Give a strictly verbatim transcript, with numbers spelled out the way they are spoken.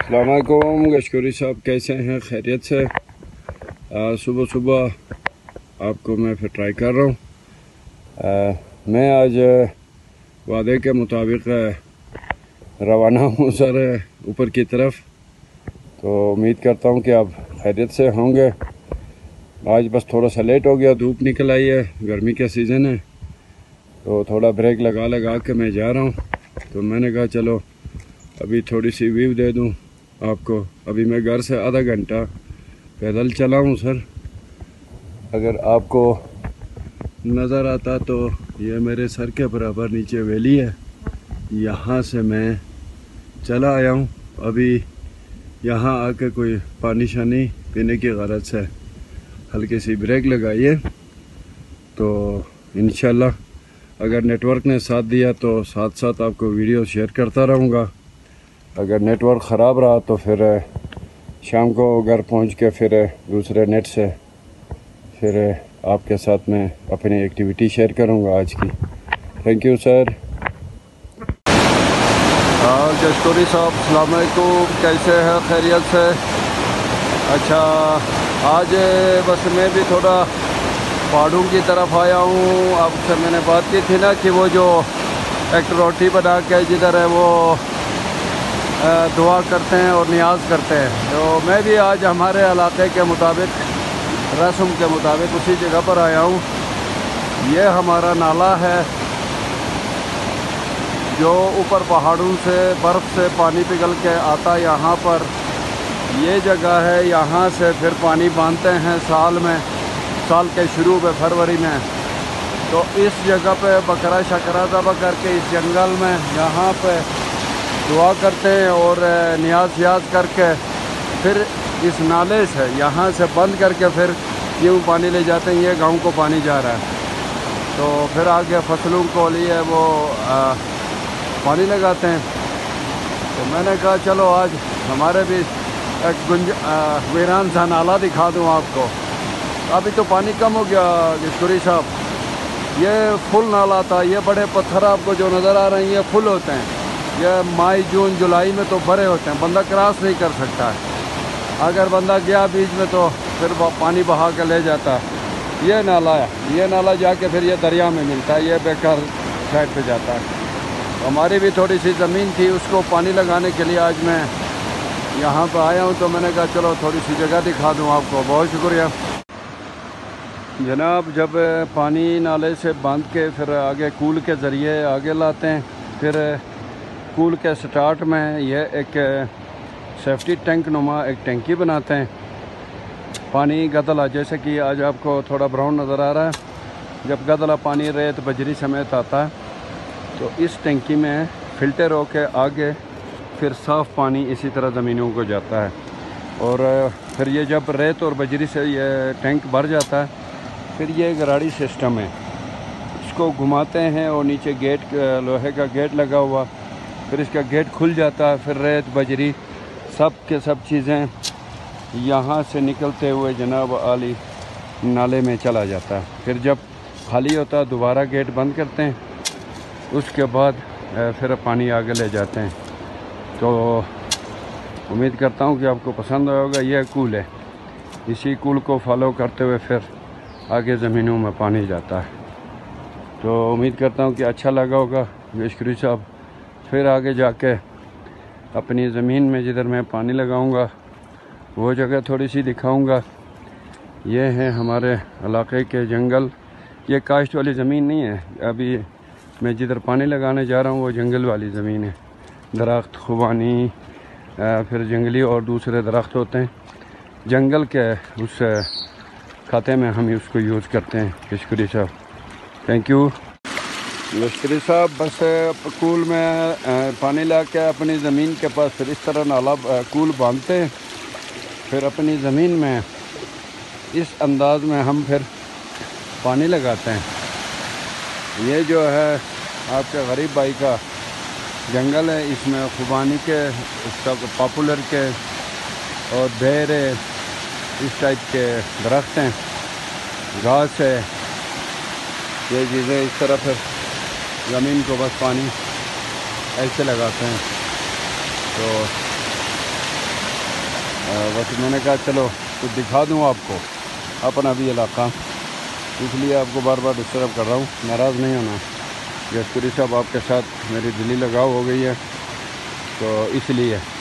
अस्सलाम वालेकुम गशकोरी साहब, कैसे हैं? खैरियत से? आ, सुबह सुबह आपको मैं फिर ट्राई कर रहा हूँ। मैं आज वादे के मुताबिक रवाना हूँ सर ऊपर की तरफ। तो उम्मीद करता हूँ कि आप खैरियत से होंगे। आज बस थोड़ा सा लेट हो गया, धूप निकल आई है, गर्मी का सीज़न है, तो थोड़ा ब्रेक लगा लगा के मैं जा रहा हूँ। तो मैंने कहा चलो अभी थोड़ी सी व्यू दे दूँ आपको। अभी मैं घर से आधा घंटा पैदल चला हूँ सर। अगर आपको नज़र आता तो ये मेरे सर के बराबर नीचे वैली है, यहाँ से मैं चला आया हूँ। अभी यहाँ आके कोई पानी शानी पीने की गरज से हल्की सी ब्रेक लगाई है। तो इंशाल्लाह अगर नेटवर्क ने साथ दिया तो साथ साथ आपको वीडियो शेयर करता रहूँगा। अगर नेटवर्क ख़राब रहा तो फिर शाम को घर पहुंच के फिर दूसरे नेट से फिर आपके साथ में अपनी एक्टिविटी शेयर करूंगा आज की। Thank you sir. हाँ गशकोरी साहब, अस्सलाम वालेकुम, कैसे हैं? खैरियत से? अच्छा, आज बस मैं भी थोड़ा पहाड़ों की तरफ आया हूँ। आपसे मैंने बात की थी ना कि वो जो एक रोटी बना के जिधर है वो दुआ करते हैं और नियाज करते हैं, तो मैं भी आज हमारे इलाके के मुताबिक, रस्म के मुताबिक उसी जगह पर आया हूँ। ये हमारा नाला है जो ऊपर पहाड़ों से बर्फ़ से पानी पिघल के आता यहाँ पर। ये जगह है, यहाँ से फिर पानी बांधते हैं साल में, साल के शुरू में फरवरी में। तो इस जगह पे बकरा शकरा ज़बह करके इस जंगल में यहाँ पे दुआ करते हैं और नियाज याज करके फिर इस नाले से यहाँ से बंद करके फिर यूँ पानी ले जाते हैं। ये गांव को पानी जा रहा है, तो फिर आगे फसलों को लिए वो आ, पानी लगाते हैं। तो मैंने कहा चलो आज हमारे भी एक गुंज वीरान सा नाला दिखा दूँ आपको। अभी तो पानी कम हो गया गशकोरी साहब, ये फुल नाला था। ये बड़े पत्थर आपको जो नज़र आ रहे हैं ये फुल होते हैं। ये मई जून जुलाई में तो भरे होते हैं, बंदा क्रॉस नहीं कर सकता है। अगर बंदा गया बीच में तो फिर पानी बहा के ले जाता है। ये नाला है, ये नाला जाके फिर ये दरिया में मिलता है, ये बेकार साइड पे जाता है। तो हमारी भी थोड़ी सी ज़मीन थी, उसको पानी लगाने के लिए आज मैं यहाँ पर आया हूँ। तो मैंने कहा चलो थोड़ी सी जगह दिखा दूँ आपको। बहुत शुक्रिया जनाब। जब पानी नाले से बांध के फिर आगे कूल के ज़रिए आगे लाते हैं, फिर कूल के स्टार्ट में ये एक सेफ्टी टैंक नुमा एक टैंकी बनाते हैं। पानी गदला, जैसे कि आज आपको थोड़ा ब्राउन नज़र आ रहा है, जब गदला पानी रेत बजरी समेत आता है तो इस टैंकी में फ़िल्टर होके आगे फिर साफ़ पानी इसी तरह ज़मीनों को जाता है। और फिर ये जब रेत और बजरी से ये टैंक भर जाता है, फिर ये गराड़ी सिस्टम है, इसको घुमाते हैं और नीचे गेट, लोहे का गेट लगा हुआ, फिर इसका गेट खुल जाता है। फिर रेत बजरी सब के सब चीज़ें यहाँ से निकलते हुए जनाब आली नाले में चला जाता है। फिर जब खाली होता है दोबारा गेट बंद करते हैं, उसके बाद फिर पानी आगे ले जाते हैं। तो उम्मीद करता हूँ कि आपको पसंद आएगा। यह कूल है, इसी कूल को फॉलो करते हुए फिर आगे ज़मीनों में पानी जाता है। तो उम्मीद करता हूँ कि अच्छा लगा होगा गशकोरी साहब। फिर आगे जाके अपनी ज़मीन में जिधर मैं पानी लगाऊंगा वो जगह थोड़ी सी दिखाऊंगा। ये है हमारे इलाके के जंगल, ये काश्त वाली ज़मीन नहीं है। अभी मैं जिधर पानी लगाने जा रहा हूँ वो जंगल वाली ज़मीन है। दरख्त खुबानी, फिर जंगली और दूसरे दरख्त होते हैं जंगल के, उस खाते में हम उसको यूज़ करते हैं। गशकोरी साहब थैंक यू। गशकोरी साहब बस कूल में पानी ला के अपनी ज़मीन के पास फिर इस तरह नाला कूल बांधते हैं, फिर अपनी ज़मीन में इस अंदाज में हम फिर पानी लगाते हैं। ये जो है आपके गरीब भाई का जंगल है, इसमें खुबानी के, सब पॉपुलर के और बेर इस टाइप के दरख्त हैं, घास है, ये चीज़ें इस तरह फिर ज़मीन को बस पानी ऐसे लगाते हैं। तो बस मैंने कहा चलो कुछ दिखा दूँ आपको अपना भी इलाका, इसलिए आपको बार बार डिस्टर्ब कर रहा हूँ। नाराज़ नहीं होना, जसपुरी साहब आपके साथ मेरी दिली लगाव हो गई है तो इसलिए